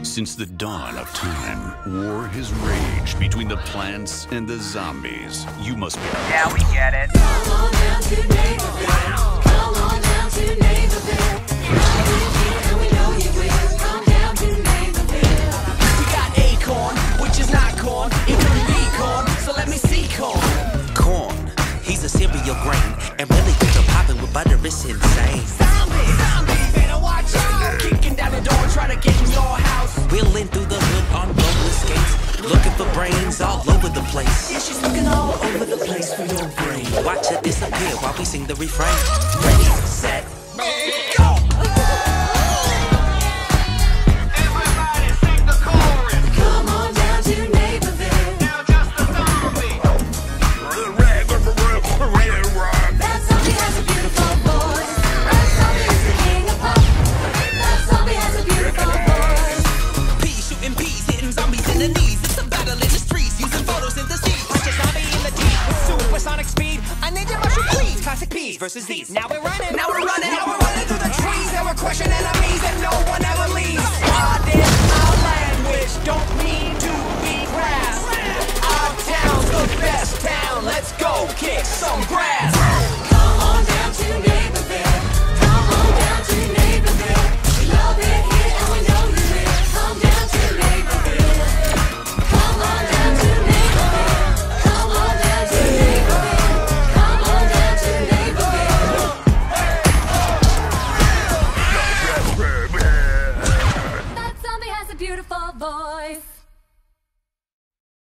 Since the dawn of time, war has raged between the plants and the zombies. You must be... Yeah, we get it. Come on down to Neighborville. Come on down to Neighborville. And we know you will. Come down to Neighborville. We got acorn, which is not corn. It could be corn, so let me see corn. Corn, he's a cereal grain. And really get the poppin' with butter, it's insane. Zombie, better watch out. Kicking down the door, trying to get in your house. Wheeling through the hood on roller skates. Looking for brains all over the place. Yeah, she's looking all over the place for your brain. Watch her disappear while we sing the refrain. Ready, set, go! Everybody sing the chorus. Come on down to Neighborville. Now just a zombie. That zombie has a beautiful voice. That zombie is the king of pop. That zombie has a beautiful voice. Peas shooting peas, hitting zombies in the knees. It's a battle in the streets, using photosynthesis. Punch a zombie in the teeth with supersonic speed. I need your mushroom please. Classic peas versus these. Now we're running through the